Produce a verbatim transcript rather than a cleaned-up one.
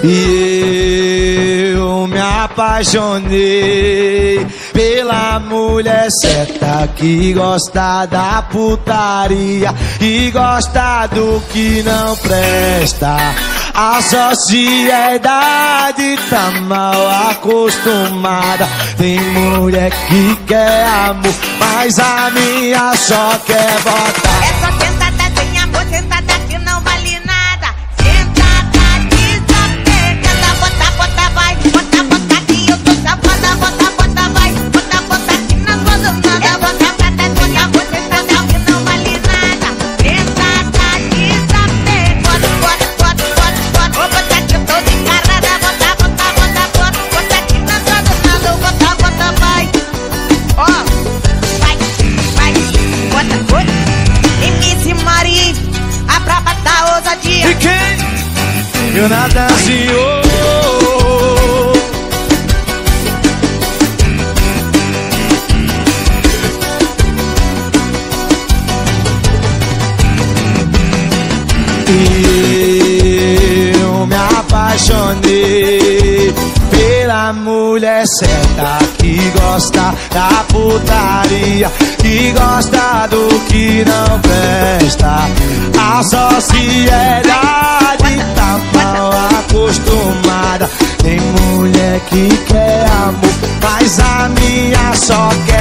E eu me apaixonei pela mulher certa que gosta da putaria e gosta do que não presta. A sociedade tá mal acostumada. Tem mulher que quer amor, mas a minha só quer botar. É só sentada sem amor, sentada que não vale nada. Sentada desapegada, bota, bota, vai. Bota, bota que eu tô safada. Bota, bota, vai. Bota, bota que na sua dançada. É bota, sentada sem amor, sentada que não vale nada. Sentada desapegada, bota, bota, bota, bota. Vou botar que eu tô descarada. Bota, bota, bota, bota. Bota que na sua dançada. Bota, bota, vai. Ó, vai, vai. Bota, bota. M C Mari, a braba da ousadia. E quem? Eu nada senhor. Eu me apaixonei pela mulher certa que gosta da putaria, que gosta do que não presta. A sociedade tá mal acostumada. Tem mulher que quer amor, mas a minha só quer